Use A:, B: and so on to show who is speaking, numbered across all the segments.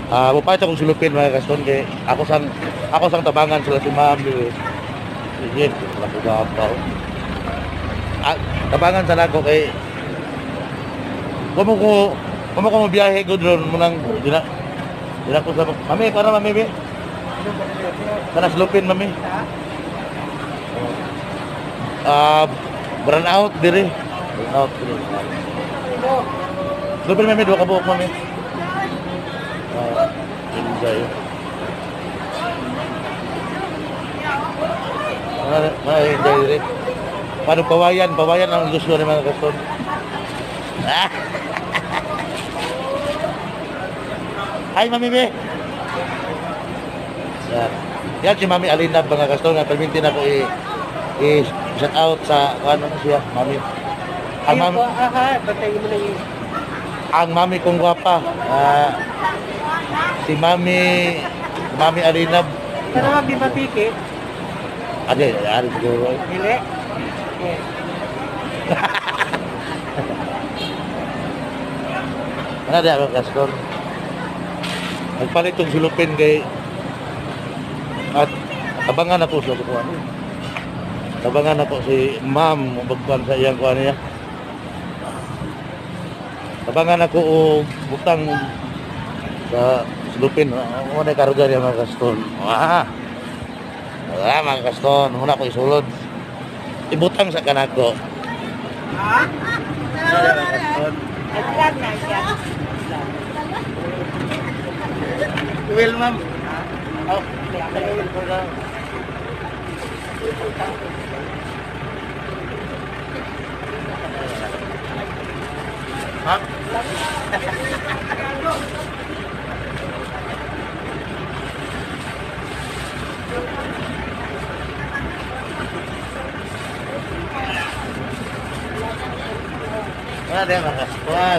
A: Mupait akong sulupin mga kaston kay ako sang tabangan sila si Ma'am di. Sige, wala ko gapaw. Tabangan sa nako kay Kumo ko mo biyahe ko doon mo nang dina ko sa mami para mami be. Sana sulupin mami. Burn out dire. Burn out dire. Sulupin mami dua ka buok mami. Enjoy. Enjoy dire. Paano pawayan ang gusto ni mga kaston. Hi Mami Be. Yan si Mami Alina mga kaston nga permintin ako i-shout out sa ano siya, Mami. Ang Mami
B: batayin mo na yun.
A: Ang Mami kong gwapa. Si Mami Alina.
B: Pero mabibapiki.
A: Ade, ari siguro.
B: Dili.
A: Ano di ako kaston? Nagpalit yung sulupin kay at tabangan ako sa kuwan. Tabangan ako si Ma'am bagban sa iyang kuwan niya. Tabangan ako og butang sa sulupin. Ano na karga niya mga kaston. Wala mga kaston, huna ko isulod. Ibutang sa kanako. Well, ma'am. Oh, ha? Ada yang makaskuan.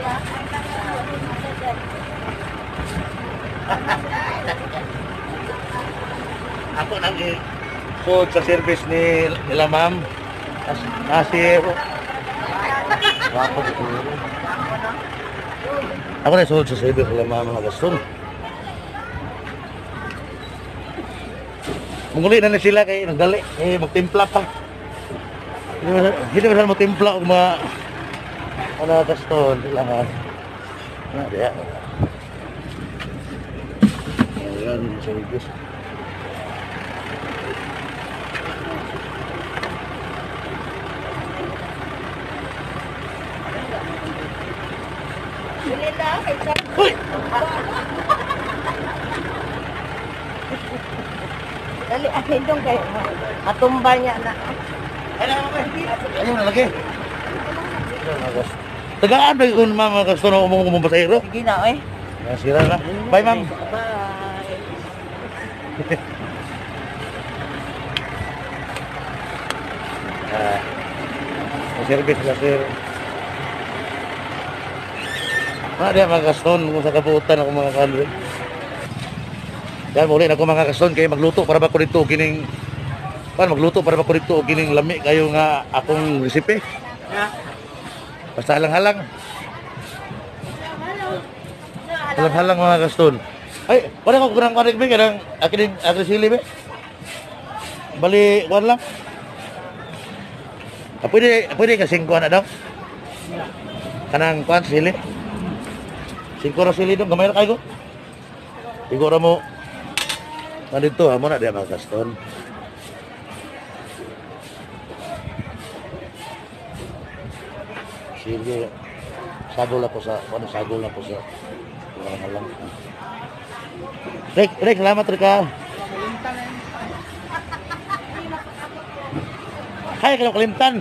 A: Ako lagi food sa service nila ma'am. Nasi Ako na sold sa service nila ma'am mga gaston. Munguli na sila kay nagdali magtimpla pa. Hindi mo timpla og mga ano gaston sila nga. Dia. Ayan, service. Uy!
B: Dali, akin dong kayo. Matumba niya na.
A: Ayun na lagi. Tagaan ba yung mama gusto na umong pasahero?
B: Sige na, eh.
A: Sira na. Bye, ma'am.
B: Bye.
A: Service na sir. Dia mga kaston kung sa kabuutan ako mga kanre. Yan muli na ako mga kaston kay magluto para ba ko dito kining magluto para ba ko dito kining lami kayo nga akong resipe. Basta halang-halang. Halang-halang mga kaston. Ay, wala ko kurang kanig be kanang akin agresili be. Bali, wan lang. Pwede kasing kuha na daw. Kanang kuha sili. Singko ra sili dong, gamay ra kayo. Siguro mo nandito amo na dia mga kaston. Sige. Sagol ako sa halang. Rek, salamat Rek. Hay kayo kalimtan.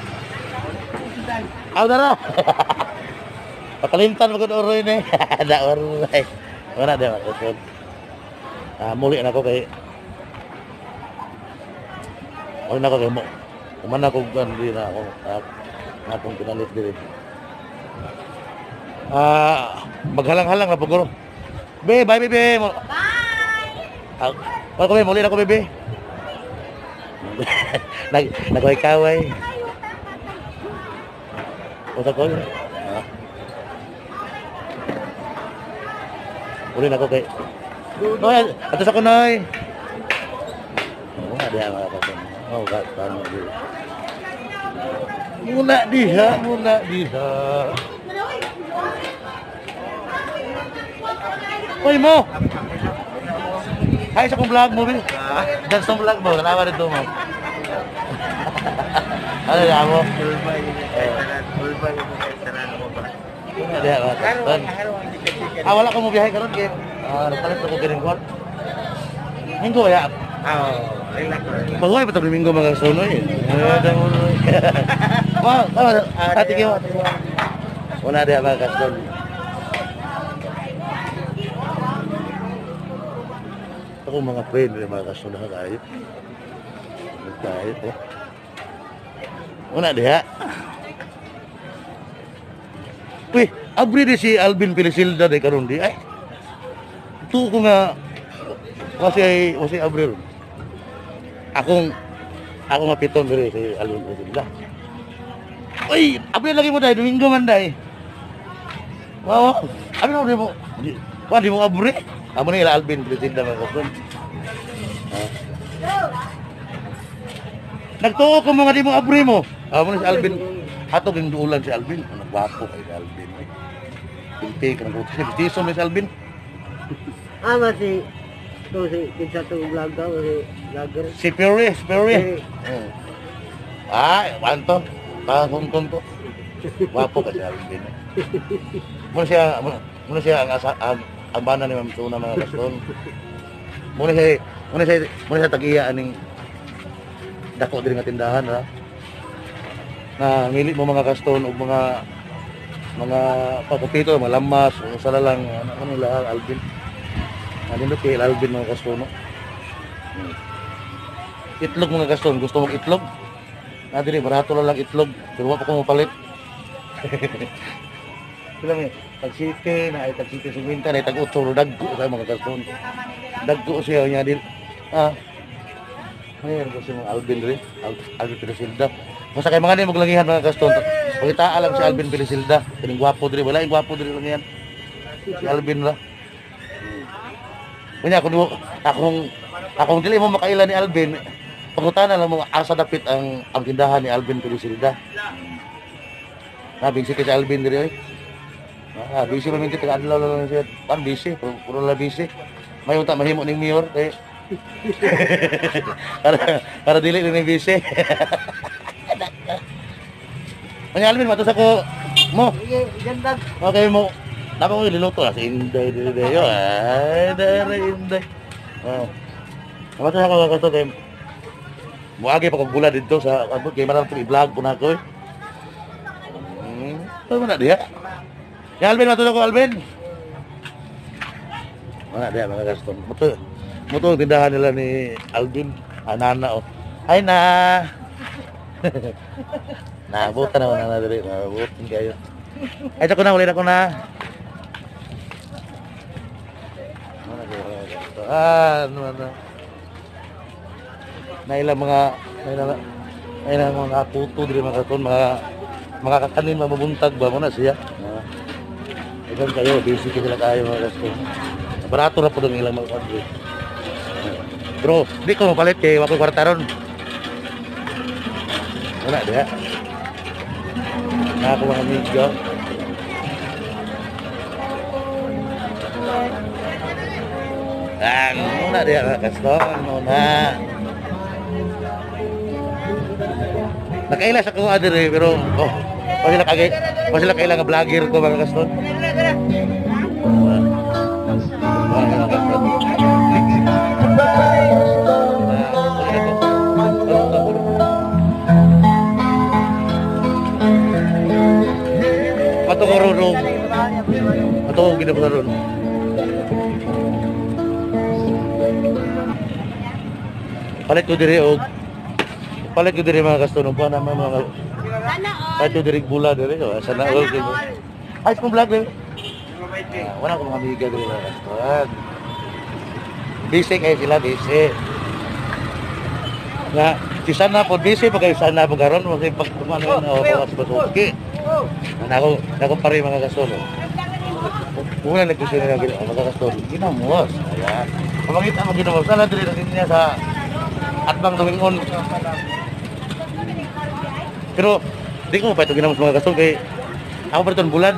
A: Aw dara. Pakalimtan magud oroy ni. Ada oroy. Wala dia maksud. Muli na ko kay na ko kay mo. Kumana ko gan di na ako. Atong pinalit diri. Maghalang-halang na puguro. Be, bye bebe. Bye. Ko be, muli na ko bebe. Nagkaway. Usa ko. Uli na ko kay. Noy, atas ako noy. Muna diha mga kason. Oh, paano dito? Muna diha. Uy mo. Hay sa kong vlog mo, Bil. Dance ng vlog mo, kalawa rin mo. Ano yan mo? Muna diha mga kason. Wala ko mo biyahe karon kay. Napalit ko kining kwat. Minggo ya. Bagoy pa to minggo mga sonoy. Wah, hati ko. Wala dia mga kason. Ako mga friend mga kason na kayo. Tayo oh. Wala dia. Wih, abri di si Alvin Pilisilda de karon di ay. Ito ko nga kasi Abril. Akong nga piton diri si Alvin Pilisilda. Uy, Abril lagi mo dai Domingo man dai. Wow, ano di mo? Di mo abri? Amo ni Alvin Pilisilda man kapon. Nagtuo ko mga di mo abri mo. Amo ni si Alvin. Hatog yung duulan si Alvin. Nagwapo kay Alvin. Pinti ka ng buti. Bistison ni si Alvin.
B: Si kinsa to vlog daw si vlogger.
A: Si Fury. Wanto. Tahon to. Wapo ka si Alvin. Muna siya ang bana ni Ma'am Tuna mga kaston. Muna siya tag-iya aning dako diri nga tindahan ha. Na ngili mo mga kaston o mga papapito, mga lamas, o sala lang ano nila Alvin. Ano kay Alvin mga kaston no? Itlog mga kaston, gusto mong itlog? Diri barato lang itlog, pero wa pa ko mapalit. Sila may tag-city na ay tag-city suminta na ay tag-utol daggo sa mga kaston. Daggo siya niya din. Ayun ko si Alvin rin, Alvin Pilisilda. Basta kay mga din maglangihan mga kaston. Pagita alam si Alvin Pilisilda, kining gwapo diri, wala yung gwapo diri lang yan. Si Alvin la. Kunya akong dili mo makaila ni Alvin. Pangutana lang mo asa dapit ang tindahan ni Alvin Pilisilda. Busy kay si Alvin diri oy. Busy man minti taga-adlaw lang siya. Busy, puro la busy. May unta mahimo ning mayor kay para dili ni busy. Kunya Alvin matos ako mo.
B: Ganda.
A: Okay mo. Nako ko niluto na si Inday diri yo. Ay, dere Inday. Matos ako kato kay muagi pa kog bula dito sa kay marang i-vlog po na ko. Ano man dia? Ya Alvin matos ako Alvin. Wala dia mga gaston. Muto ang tindahan nila ni Alvin. Nana oh. Ay na. Nabutan naman na dali. Nabutin kayo. Ay ko na, ulit ako na. Ano. Nailang mga puto diri mga katon, mga kakanin mabubuntag ba mo na siya. Iban kayo, busy sila kayo mga katon. Barato na po ng ilang mga kadri. Bro, di ko mapalit kay wako kwarta ron. Wala dia. Ako mga amigo. Muna dia mga kaston, muna. Nakailas ako adire pero pasila kailangan vlogger ko mga kaston. Ato ginabutan. Palit ko diri mga kaston pa na mga palit ko diri bula diri sana all kay ay kung vlog diri wala ko mga amiga diri mga kaston busy kayo sila busy nga si sana po busy pag kayo sana po karon mo kay pagkumano na o pasuki nako pare mga kaston Una nagkusin na mga kaston. Ginamos. Ayan. Pamangita mo ginamos. Sana dili na niya sa atbang tumingon. Pero di ko pa ito ginamos mga kaston kay ako pa ito bulan.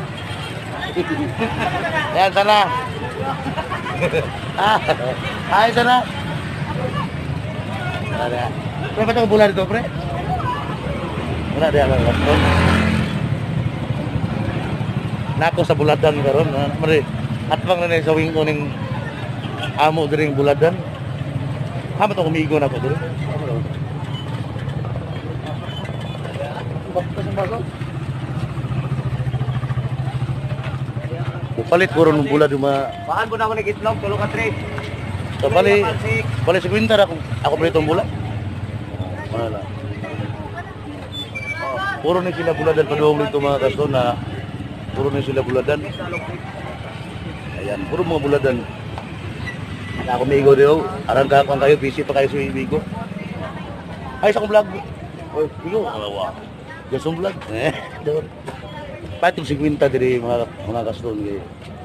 A: Ayan, sana. Ay, sana. Ada. Pre, pa ito bulan dito, pre? Wala di mga kaston. Nako sa buladan karon, mari atbang na sa wing ning amo diring buladan. Hama to kumigo na ko diri. Upalit ko ron bulad yung mga
C: Baan ko na ako nag-itlog, tulo ka trade.
A: so, bali sa kwintar ako pala itong bulad. Wala. Puro na sila buladan padung dito mga kasto na puro na sila buladan. Ayan, puro mga buladan. Na ako migo dio, arang ka kayo busy pa kayo sa migo. Ay sa akong vlog. Oy, migo, alawa. Jasong vlog. Doon. Patong 50 diri mga kaston kay.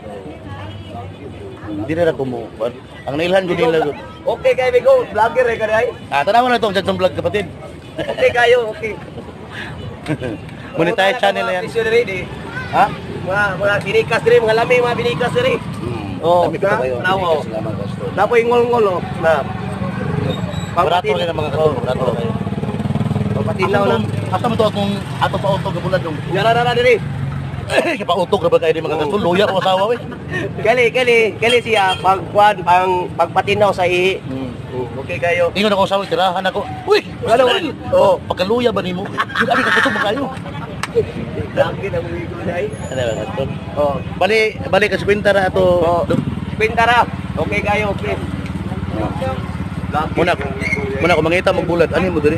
A: Hindi na ko mo. Ang nailhan ko nila.
C: Okay kayo, Bigo. Vlogger eh, kaya ay.
A: Tanawa na itong jasong vlog kapatid.
C: Okay kayo, okay.
A: Monetize channel na yan.
C: Visionary, di.
A: Ha?
C: Mga binikas rin, mga lami, mga binikas rin. Oh,
A: Kami pa kayo.
C: nawo.
A: Sila mga kaston.
C: Napoy ngol-ngol, oh. Na.
A: Barato rin ang mga kaston. Barato kayo.
C: Patinaw lang.
A: Asa mo to akong ato pa utog ka bulad yung
C: Yara diri.
A: kaya utog na ba kayo di mga kaston? Luya ko asawa we.
C: Gali siya pagkuan pagpatinaw sa ihi. Okay kayo.
A: Ingon ako asawa, tirahan ako. Uy!
C: Ano man? Oh,
A: Pagkaluya ba ni mo? Kami kakutog ba kayo?
C: lagi na muligo na ay.
A: Ano ba kaston?
C: Oh,
A: Bali ka sa kwinta na ato.
C: oh. Pintara. Okay kayo, okay. Lagi.
A: Muna ko mangita mong bulad. Ano mo diri?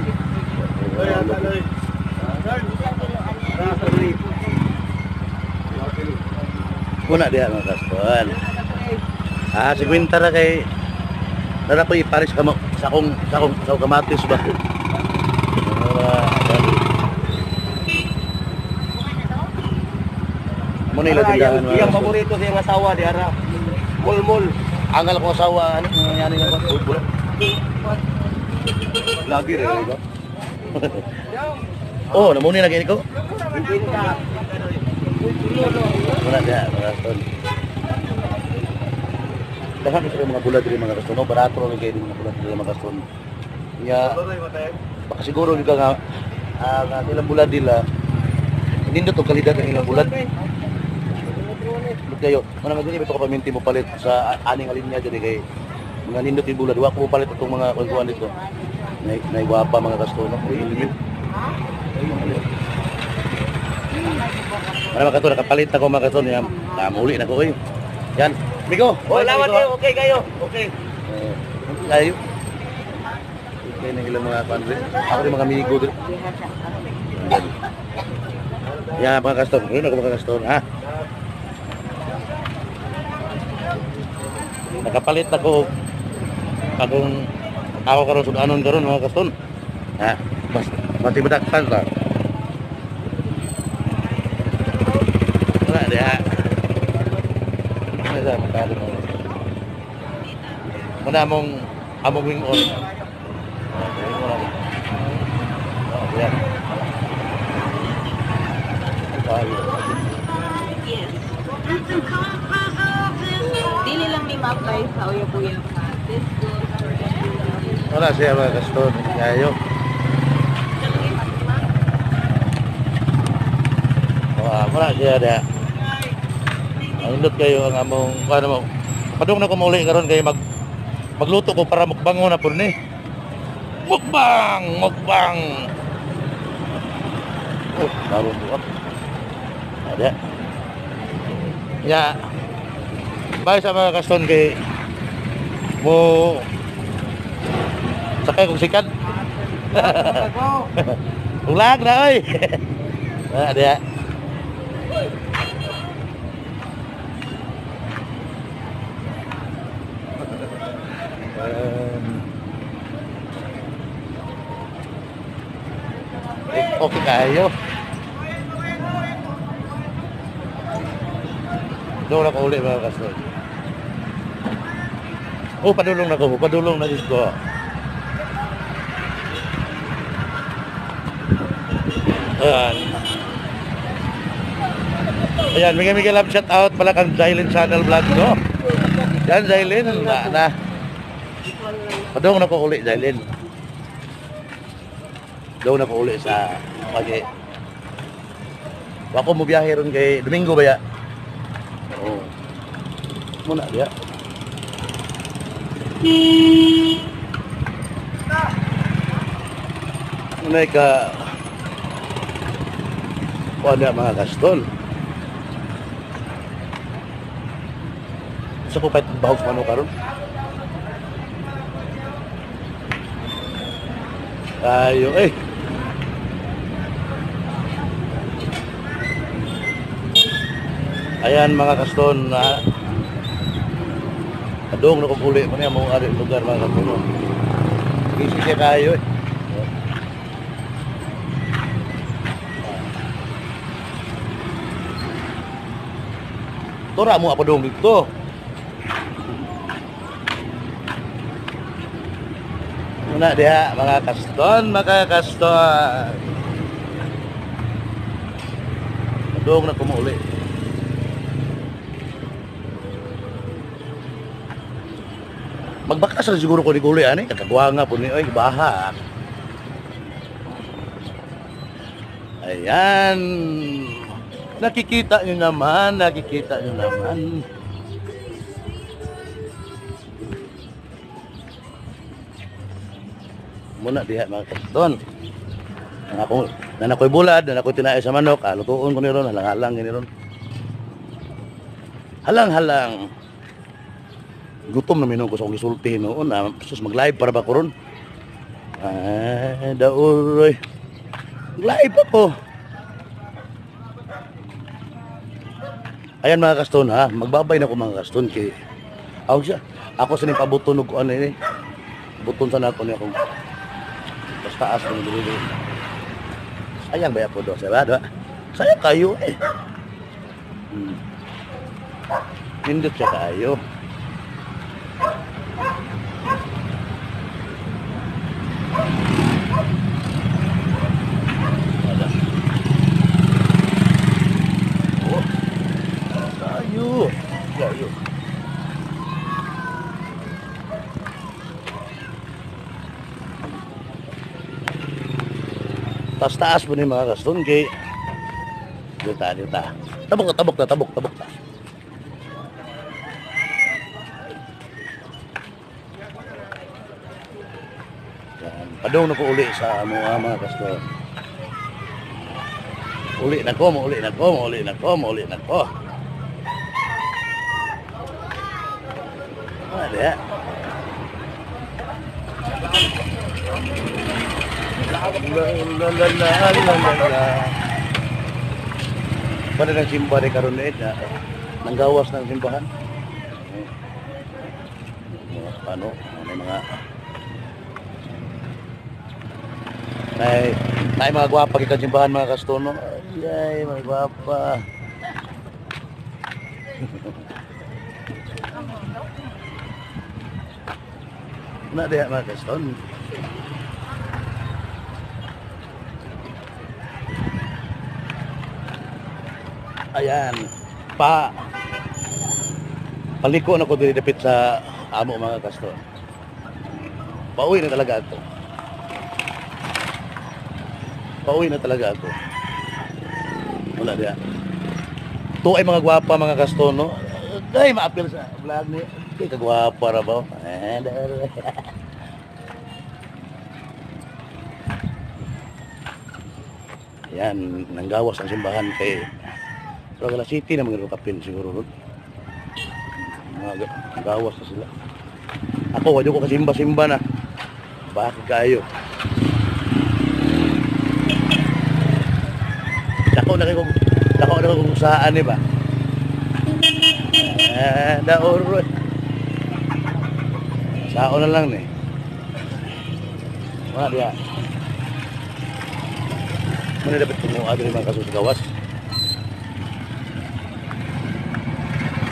A: Muna diha mga kaston. Si kwinta na kay nara ko iparis ka mo sa akong kamatis ba? Muna ila tindahan mga
C: Iyang
A: kaston.
C: paborito siyang asawa di ara. Mulmul.
A: Angal ko asawa, ano nangyari nga ba? Bulad.
C: Lagi rin ba?
A: Oh, namuni na gini ko.
C: Pinta.
A: Wala dia, mga kaston. Dahan sa mga bulad diri mga kaston, no? Barato rin kayo mga bulad diri mga kaston. Nya, baka siguro juga nga nga ilang bulad nila. Nindot og kalidad ng ilang bulad. Look kayo, mana maguni bito ko paminti mo palit sa aning linya diri kay mga nindot yung bulad. Wa ko palit itong mga kuan dito. Nay guwapa mga kaston, no? Limit. Mana makato nakapalit ako mga kaston yan. Muli na ko kayo. Yan. Migo.
C: Oh, lawan kayo, okay kayo. Okay.
A: Kayo. Okay na ilang mga kanre. Ako rin mga migo dito. Yan mga kaston. Yun ako mga kaston. Ha? Nakapalit ako ako karon sudanon karon mga kaston. Ha? Mas matibadaktan ta. Wala dia. Ano makalo mo. Muna among wing on. Yan.
B: Dili lang ni mapay sa uya-buya pa. This goes for everyone.
A: Wala siya mga kaston. Kayo. Wala siya da. Ayun kayo ang among ano mo. Padung na ko mauli karon kay magluto ko para mukbangon na pud ni. Mukbang. Oh, baru buat. Ada. Ya. Bye sa mga kaston kay mo sakay kong sikat. Ulag na oy. Ada. Okay kayo. Doon ako uli mga kaston. Oh, padulong na ko. Padulong na dito. Ayan. Ayan, mega love shout out pala kang Zailin Channel Vlog, no? Yan, Zailin. Na. Padulong na ko uli, Zailin. Doon na ko uli sa pagi. Ako mo biyahe ron kay Domingo ba ya? Oo. Muna dia. Muna ka wala mga gaston. Sa ko pa bahog sa mano karon? Ayo Ayan mga kaston na adong na kong uli mo niya mong ari lugar mga kaston. Kisi siya kayo Tora mo apa dong dito. Muna dia mga kaston. Adong na kumuli. Magbakas na siguro ko ni Kuli, ani? Kakagawa nga po ni, oy, baha. Ayan. Nakikita nyo naman. Muna diha mga kaston. Ako'y bulad, ako'y tinae sa manok, lutuon ko ni ron, halang-halang ni ron. Halang-halang. Gutom na minong ko sa kong gisulti noon. Sus mag-live para ba ko ron? Ay, daoy. Live ako. Ayan mga kaston ha. Magbabay na ko mga kaston. Ako sa pabuton ko ano ini. Buton sana ako niya kung mas taas ko nilili. Sayang ba po do? Sayang kayo eh. Hindot siya kayo. Kayo. Taas-taas po ni mga kaston kay dito. Tabok ta. Yan. Padong na ko uli sa mga kaston. Uli na ko. Ada. Pada ng simba rin karon na nanggawas ng simbahan. Ano mga Ay mga gwapa gikan simbahan mga kastono. Ay mga gwapa. Na dia mga kaston. Ayan, paliko na ko dapit sa amo mga kaston. Pauwi na talaga ako. Wala dia. To ay mga gwapa mga kaston, no? Ay maapil sa vlog ni. Kay kagwapa ra ba? Yan, nanggawas ang simbahan kay Rogala City na mga kapil siguro ron. Nanggawas na sila. Ako, wadyo ko kasimba-simba na. Bakit kayo? Dako na kung saan ba? Daor. Sao na lang nih. Mana dia? Mana dapat penguat dari mga kasus gawas?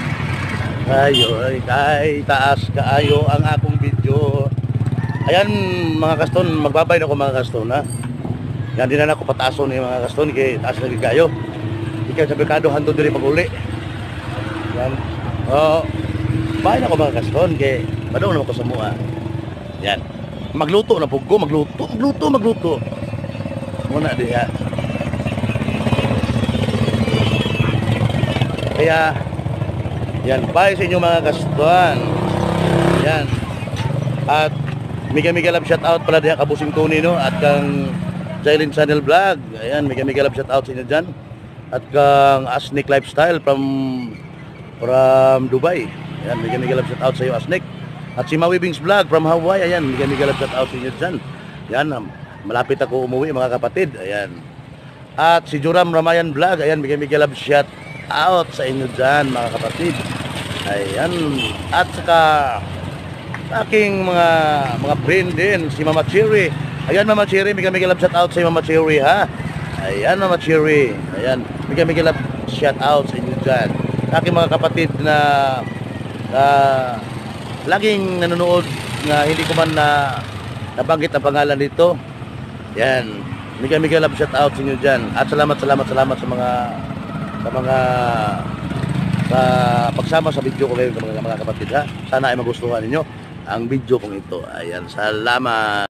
A: Ayo, kay taas kaayo ang akong video. Ayan mga kaston, magbabay na ako mga kaston ha. Yan din na ako pataason ni mga kaston kay taas lagi kayo. Ikaw sa merkado hando diri pag-uli. Yan. Oh, bahay na ako mga kaston kay padong naman ko sa mua. Yan. Magluto na pug ko, magluto. Muna diha. Kaya yan, bye sa inyo mga kaston. Yan. At mega love shout out pala diha kabusing Tony no at kang Jailin Channel Vlog. Ayan, mega love shout out sa inyo diyan. At kang Asnik Lifestyle from Dubai. Ayan, mega love shout out sa iyo Asnik. At si Maui Bings Vlog from Hawaii. Ayan, mega love shout out sa inyo diyan. Yan, malapit ako umuwi mga kapatid. Ayan. At si Joram Ramayan Vlog. Ayan, mega love shout out sa inyo diyan mga kapatid. Ayan. At saka aking mga friend din, si Mama Cherry. Ayan Mama Cherry, mega love shout out sa Mama Cherry ha. Ayan Mama Cherry. Ayan, mega love shout out sa inyo dyan. Aking mga kapatid na laging nanonood na hindi ko man nabanggit ang pangalan dito. Ayan, mega love shout out sa inyo dyan. At salamat sa pagsama sa video ko ngayon mga kapatid ha. Sana ay magustuhan ninyo ang video kong ito. Ayan, salamat.